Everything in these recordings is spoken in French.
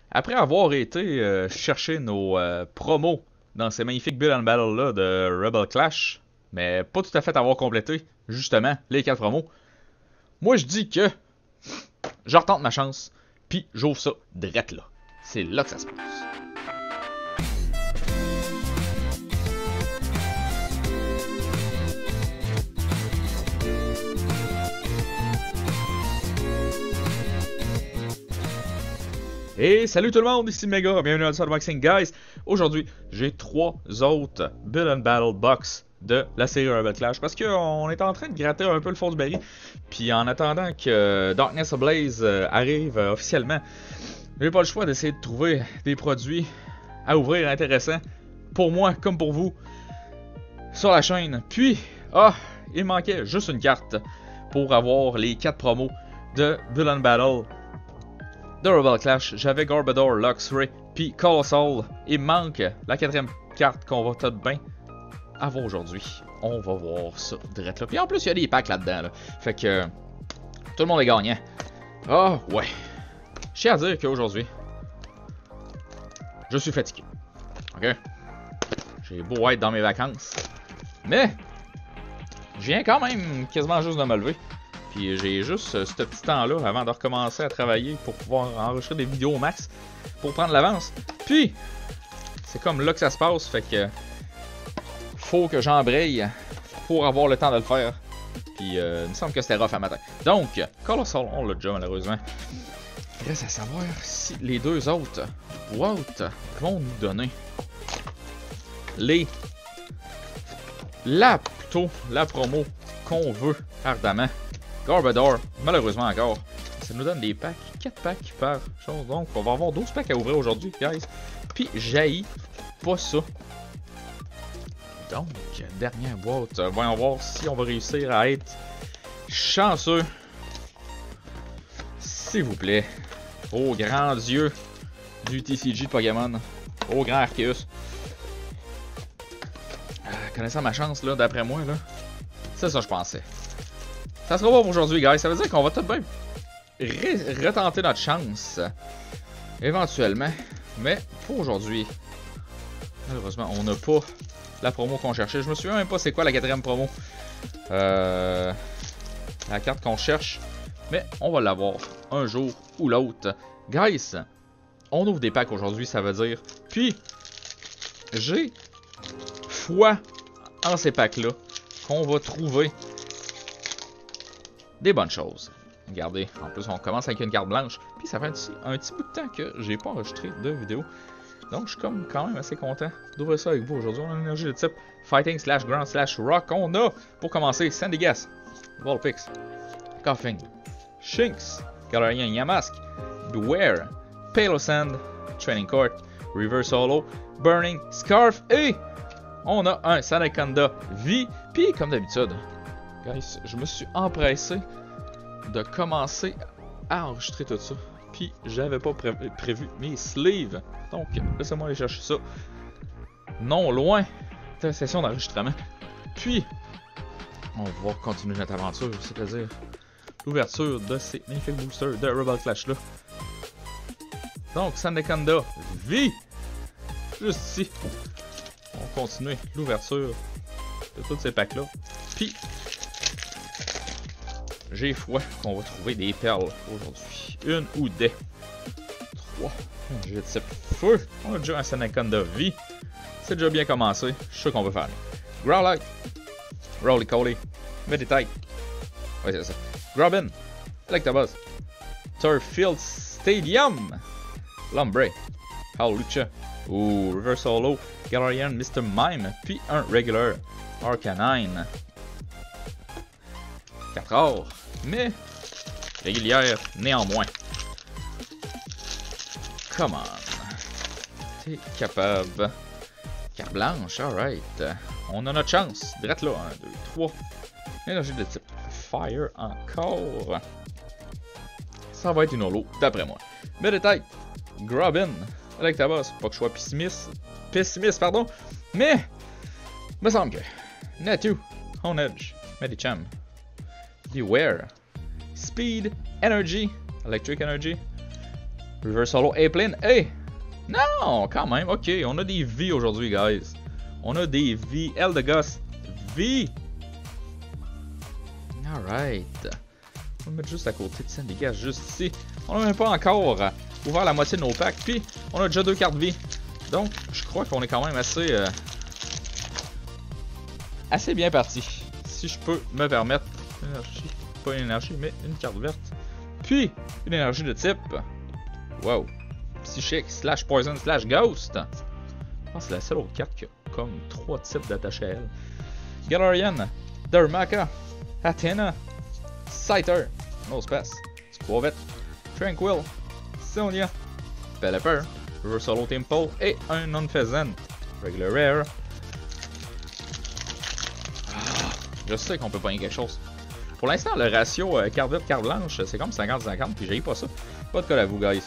Après avoir été chercher nos promos dans ces magnifiques Build and Battle là de Rebel Clash, mais pas tout à fait avoir complété, justement, les 4 promos, moi je dis que je retente ma chance, puis j'ouvre ça direct là. C'est là que ça se passe. Et salut tout le monde, ici Mega, bienvenue à Unboxing Guys. Aujourd'hui, j'ai 3 autres Build and Battle Box de la série Rebel Clash parce qu'on est en train de gratter un peu le fond du baril. Puis en attendant que Darkness Ablaze arrive officiellement, j'ai pas le choix d'essayer de trouver des produits à ouvrir intéressants pour moi comme pour vous sur la chaîne. Puis, il manquait juste une carte pour avoir les 4 promos de Build and Battle de Rebel Clash. J'avais Garbodor, Luxray, puis Colossal. Il manque la 4ème carte qu'on va tout bien avoir aujourd'hui. On va voir ça direct là. Puis en plus, il y a des packs là-dedans. Là. Fait que tout le monde est gagnant. Ah ouais. Je tiens à dire qu'aujourd'hui, je suis fatigué. Ok? J'ai beau être dans mes vacances. Mais, je viens quand même quasiment juste de me lever. Puis j'ai juste ce petit temps-là avant de recommencer à travailler pour pouvoir enregistrer des vidéos au max pour prendre l'avance. Puis, c'est comme là que ça se passe, fait que faut que j'embraye pour avoir le temps de le faire. Puis il me semble que c'était rough à matin. Donc, Colossal, on l'a déjà malheureusement. Il reste à savoir si les deux autres boîtes vont nous donner la promo qu'on veut ardemment. Garbodor, malheureusement encore. Ça nous donne des packs, 4 packs par chose. Donc, on va avoir 12 packs à ouvrir aujourd'hui, guys. Puis, j'haïs pas ça. Donc, dernière boîte. Voyons voir si on va réussir à être chanceux. S'il vous plaît. Ô grand dieu du TCG de Pokémon. Ô grand Arceus. Connaissant ma chance, là, d'après moi, là. C'est ça que je pensais. Ça sera pas pour aujourd'hui, guys. Ça veut dire qu'on va tout de même retenter notre chance. Éventuellement. Mais pour aujourd'hui, malheureusement, on n'a pas la promo qu'on cherchait. Je me souviens même pas c'est quoi la 4ème promo. La carte qu'on cherche. Mais on va l'avoir un jour ou l'autre. Guys, on ouvre des packs aujourd'hui, ça veut dire. Puis, j'ai foi en ces packs-là qu'on va trouver des bonnes choses. Regardez, en plus on commence avec une carte blanche. Puis ça fait un petit bout de temps que j'ai pas enregistré de vidéo. Donc je suis comme quand même assez content d'ouvrir ça avec vous aujourd'hui. On a une énergie de type Fighting / Ground / Rock. On a, pour commencer, Sandygast, Vulpix, Coughing, Shinx, Galarian Yamask, Beware, Palosand, Training Court, Reverse Holo, Burning, Scarf et on a un Sandaconda V. Puis comme d'habitude, guys, je me suis empressé de commencer à enregistrer tout ça. Puis j'avais pas prévu mes sleeves. Donc laissez-moi aller chercher ça non loin de la session d'enregistrement. Puis on va continuer notre aventure, c'est-à-dire l'ouverture de ces magnifiques boosters de Rebel Clash là. Donc Sandaconda V. Juste ici. On va continuer l'ouverture de tous ces packs là. Puis j'ai foi qu'on va trouver des perles aujourd'hui. Une ou des 3. J'ai de type feu. On a déjà un Sandaconda V. C'est déjà bien commencé. Je suis sûr qu'on va faire. Growlite, Roly-Coly, Meditite. Ouais, c'est ça. Grubbin, Electabuzz, Turffield Stadium, Lombre, Howlucha, Reverse Holo, Galarian Mr. Mime, puis un Regular Arcanine. 4 ors, mais régulière néanmoins. Come on. T'es capable. Carte blanche, alright. On a notre chance. Direct là, 1, 2, 3. Énergie de type Fire encore. Ça va être une holo, d'après moi. Meditite, Grubbin, Electabuzz. Pas que je sois pessimiste, pardon. Mais, me semble que Natu, Honedge, Medicham, Beware, Speed, Energy, Electric Energy, Reverse Holo A-Plane. Hey! Non, quand même. Ok, on a des V aujourd'hui, guys. On a des V. Eldegoss. V. Alright. On va le mettre juste à côté de ça, les gars, juste ici. On n'a même pas encore ouvert la moitié de nos packs. Puis, on a déjà 2 cartes vie. Donc, je crois qu'on est quand même assez bien parti. Si je peux me permettre. Énergie. Pas une énergie, mais une carte verte. Puis, une énergie de type. Wow. Psychique, slash poison, slash ghost. Je pense que c'est la seule autre carte qui a comme 3 types d'attachés à elle. Galarian, Darumaka, Athena, Scyther, Nosepass, Squavette, Tranquil, Sonia, Pelipper, Reverse Holo Temple et un Non-Pheasant. Regular Rare. Je sais qu'on peut pogner quelque chose. Pour l'instant, le ratio carte verte, carte blanche, c'est comme 50-50, puis j'ai pas ça. Pas de code à vous, guys.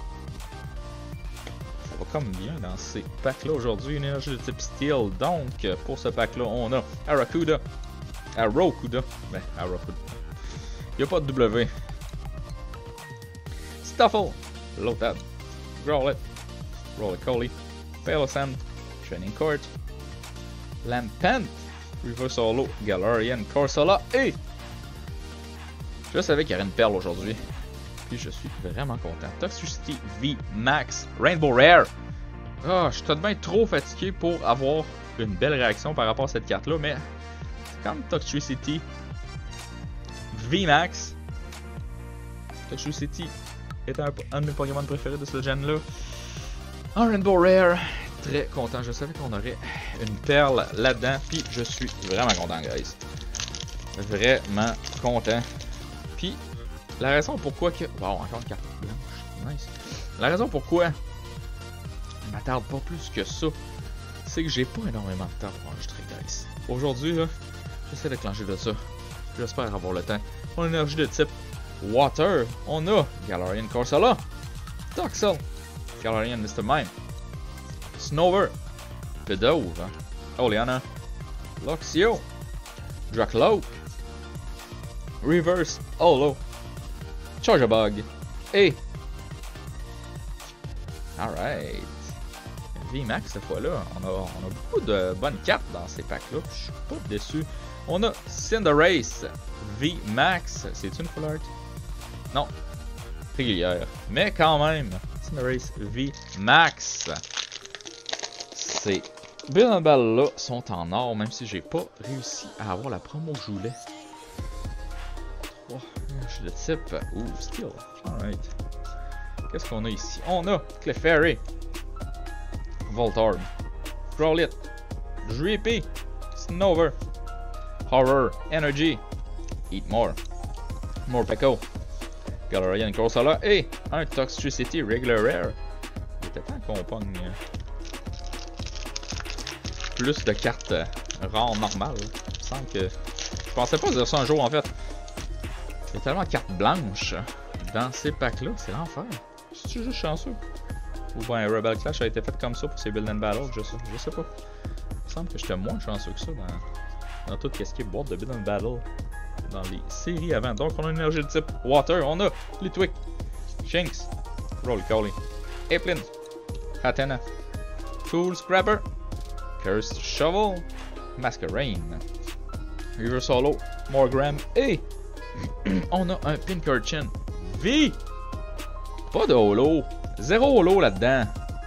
Ça va comme bien dans ces packs-là aujourd'hui. Une énergie de type Steel. Donc, pour ce pack-là, on a Arrokuda. Ben, Arrokuda. Il n'y a pas de W. Stuffle. Lotad. Growlithe. Roly-Coly. Palossand. Training Court. Lampent. Reverse Holo. Galarian. Corsola. Et... je savais qu'il y aurait une perle aujourd'hui. Puis je suis vraiment content. Toxicity V Max. Rainbow Rare. Ah, je suis tout de même trop fatigué pour avoir une belle réaction par rapport à cette carte-là. Mais c'est comme Toxicity V Max. Toxicity est un de mes Pokémon préférés de ce gen-là. Un Rainbow Rare. Très content. Je savais qu'on aurait une perle là-dedans. Puis je suis vraiment content, guys. Vraiment content. Puis, la raison pourquoi que... wow, encore une carte blanche. Nice. La raison pourquoi je m'attarde pas plus que ça, c'est que j'ai pas énormément de temps pour enregistrer, guys. Aujourd'hui, là, j'essaie de clencher de ça. J'espère avoir le temps. On a une énergie de type Water. On a Galarian Corsola, Toxel, Galarian Mr. Mime, Snover, Pidove, Oleana, Luxio, Dracloak, Reverse Holo, Charjabug et... alright. VMAX cette fois-là. On a beaucoup de bonnes cartes dans ces packs-là. Je suis pas déçu. On a Cinderace VMAX. C'est une full art? Non. Régulière. Mais quand même. Cinderace VMAX. Ces Bill and Ball-là sont en or, même si j'ai pas réussi à avoir la promo que je voulais. Oh, je suis de type. Steel. Alright. Qu'est-ce qu'on a ici? On a Clefairy, Voltorb, Growlithe, Drippy, Snover, Horror, Energy, Eat More, Morpeko, Galarian Corsola et un Toxicity Regular Rare. Il était temps qu'on pogne plus de cartes rares normales. Il me semble que... je pensais pas dire ça un jour en fait. Il y a tellement de cartes blanches dans ces packs-là, c'est l'enfer. Je suis juste chanceux. Ou bien Rebel Clash a été fait comme ça pour ces Build and Battle, je sais pas. Il me semble que j'étais moins chanceux que ça dans tout ce qui est boîte de Build and Battle dans les séries avant. Donc on a une énergie de type Water, on a Litwick, Shinx, Roly-Coly, Applin, Hatenna, Tool Scrapper, Cursed Shovel, Masquerain, Reverse Holo, Morgram et on a un Pincurchin V. Pas de holo. 0 holo là-dedans.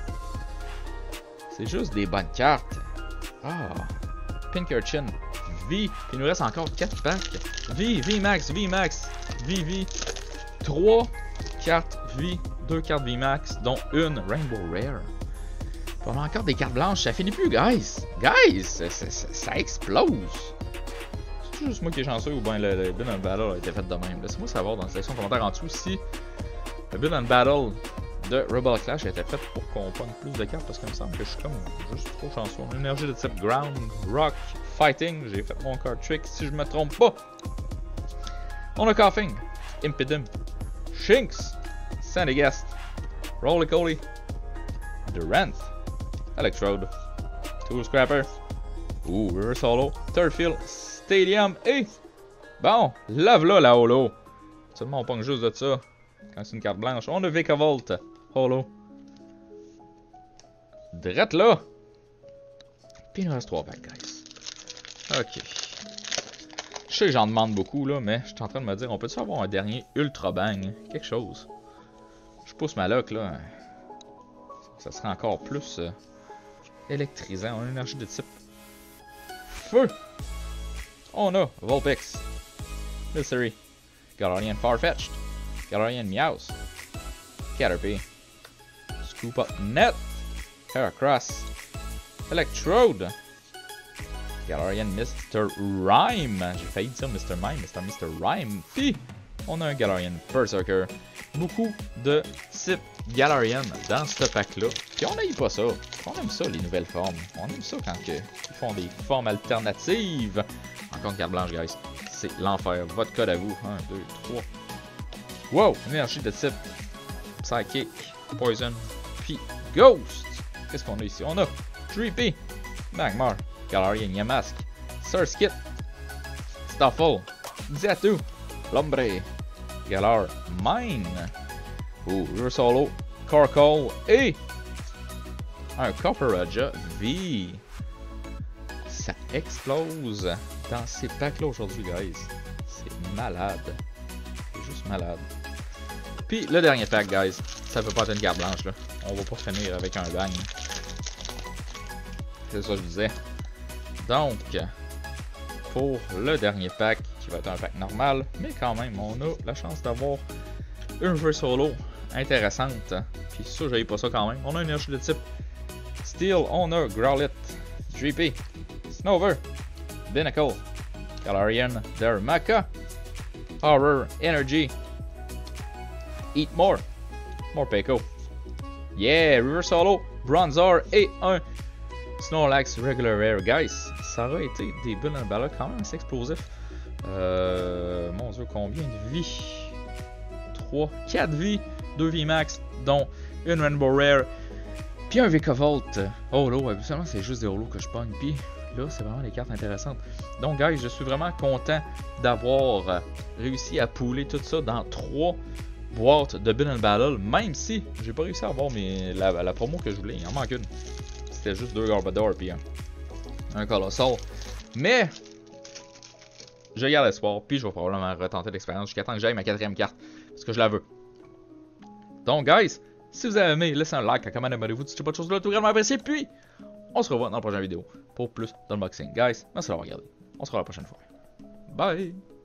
C'est juste des bonnes cartes. Ah. Pincurchin V. Puis il nous reste encore 4 packs. V, VMAX, VMAX, VV. 3 cartes V. 2 cartes VMAX, dont une Rainbow Rare. On a encore des cartes blanches. Ça finit plus, guys. Guys, ça explose. C'est juste moi qui est chanceux ou bien le Build and Battle a été fait de même. Laissez-moi savoir dans la section commentaire en dessous si le Build and Battle de Rebel Clash a été fait pour qu'on pogne plus de cartes parce qu'il me semble que je suis comme juste trop chanceux. On a une énergie de type Ground, Rock, Fighting. J'ai fait mon card trick si je me trompe pas. On a Coughing, Impidimp, Shinx, Sandygast, Roly-Coly, Durant, Electrode, Tool Scrapper, Reverse Holo, Turffield, Stadium et... bon, lave là la holo. Seulement on pogne juste de ça. Quand c'est une carte blanche, on a Vikavolt. Holo. Drette là. Puis il nous reste 3 packs, guys. Ok. Je sais que j'en demande beaucoup, là, mais je suis en train de me dire, on peut-tu avoir un dernier Ultra Bang? Quelque chose. Je pousse ma lock, là. Ça serait encore plus électrisant. On a une énergie de type feu. On a Vulpix, Mystery, Galarian Farfetch'd, Galarian Meowth, Caterpie, Scoop Up Net, Heracross, Electrode, Galarian Mr. Rhyme. J'ai failli dire Mr. Mime, mais c'est un Mr. Rhyme. Puis, on a un Galarian Berserker. Beaucoup de types Galarian dans ce pack-là. Puis on n'aime pas ça. On aime ça, les nouvelles formes. On aime ça quand ils font des formes alternatives. Encore une carte blanche, guys. C'est l'enfer. Votre code à vous. 1, 2, 3. Wow! Énergie de type Psychic, Poison, puis Ghost. Qu'est-ce qu'on a ici? On a Dreepy, Magmar, Galarian Yamask, Surskit, Stuffle, Xatu, Lombre, Galar Mine, Ursolo, Corkle et un Copperajah V. Ça explose dans ces packs-là aujourd'hui, guys. C'est malade. C'est juste malade. Puis le dernier pack, guys. Ça peut pas être une carte blanche, là. On va pas finir avec un bang. C'est ça que je disais. Donc, pour le dernier pack, qui va être un pack normal, mais quand même, on a la chance d'avoir une reverse holo intéressante. Puis ça, j'avais pas ça quand même. On a une énergie de type Steel, on a Growlithe, Dreepy, Snover, Binacle, Galarian Darumaka, Horror Energy, Eat More, Morpeko. Yeah, Reverse Holo, Bronzor et un Snorlax Regular Rare, guys. Ça aurait été des bulles dans le ballon quand même assez explosif. Mon dieu, combien de vies? 3, 4 vies, 2 vies max, dont une Rainbow Rare, puis un Vikavolt. Holo, habituellement c'est juste des holos que je pogne, puis là c'est vraiment des cartes intéressantes. Donc guys, je suis vraiment content d'avoir réussi à pooler tout ça dans 3 boîtes de Bin and Battle, même si j'ai pas réussi à avoir la promo que je voulais, il en manque une. C'était juste 2 Garbodor puis un Colossal. Mais je garde espoir, puis je vais probablement retenter l'expérience jusqu'à temps que j'aille ma 4e carte, parce que je la veux. Donc guys, si vous avez aimé, laissez un like, un comment, abonnez-vous, si c'est pas de choses là, tout vraiment apprécié, puis on se revoit dans la prochaine vidéo pour plus d'unboxing. Guys, merci d'avoir regardé. On se revoit la prochaine fois. Bye!